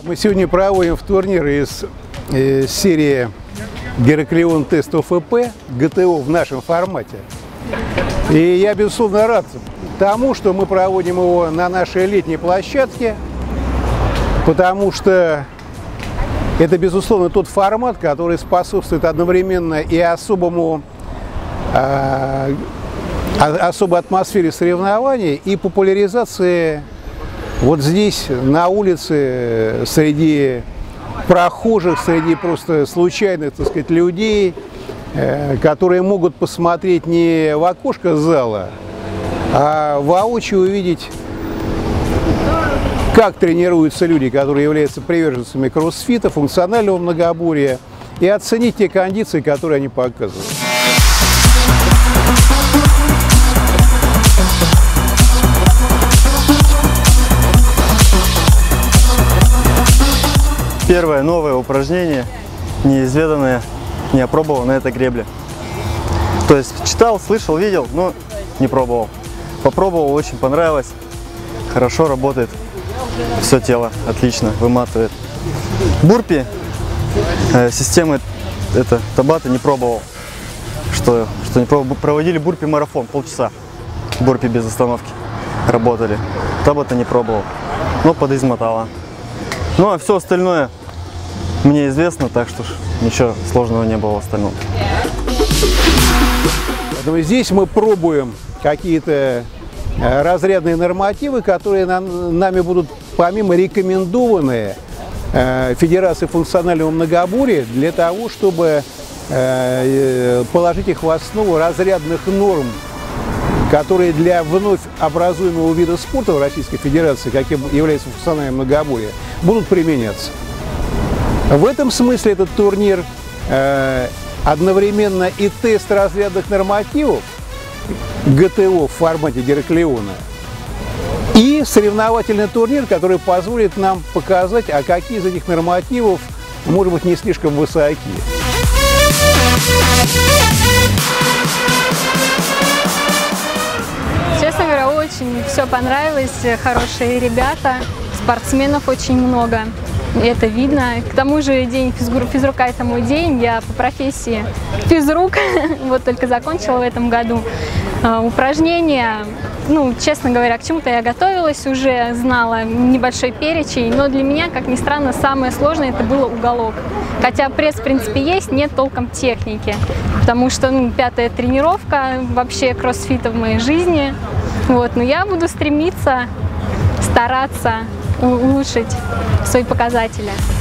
Мы сегодня проводим в турнир из серии Гераклион Тест ОФП ГТО в нашем формате. И я, безусловно, рад тому, что мы проводим его на нашей летней площадке, потому что это, безусловно, тот формат, который способствует одновременно и особой атмосфере соревнований и популяризации вот здесь, на улице, среди прохожих, среди просто случайных, так сказать, людей, которые могут посмотреть не в окошко зала, а воочию увидеть, как тренируются люди, которые являются приверженцами кроссфита, функционального многоборья, и оценить те кондиции, которые они показывают. Первое новое упражнение, неизведанное, не опробовал на этой гребле. То есть читал, слышал, видел, но не пробовал. Попробовал, очень понравилось, хорошо работает, все тело отлично выматывает. Бурпи, системы Табата не пробовал. Что не пробовал, проводили бурпи-марафон, полчаса. Бурпи без остановки работали. Табата не пробовал, но подизмотало. Ну а все остальное мне известно, так что ничего сложного не было в остальном. Поэтому здесь мы пробуем какие-то разрядные нормативы, которые нами будут помимо рекомендованные Федерацией функционального многоборья для того, чтобы положить их в основу разрядных норм, которые для вновь образуемого вида спорта в Российской Федерации, каким является функциональное многоборье, будут применяться. В этом смысле этот турнир одновременно и тест разрядных нормативов ГТО в формате Гераклиона, и соревновательный турнир, который позволит нам показать, а какие из этих нормативов, может быть, не слишком высоки. Честно говоря, очень все понравилось, хорошие ребята, спортсменов очень много, это видно. К тому же день физрука – это мой день, я по профессии физрук, вот только закончила в этом году. Упражнения, ну, честно говоря, к чему-то я готовилась уже, знала небольшой перечень, но для меня, как ни странно, самое сложное – это было уголок. Хотя пресс, в принципе, есть, нет толком техники, потому что, ну, 5-я тренировка вообще кроссфита в моей жизни. Вот, но я буду стремиться, стараться улучшить свои показатели.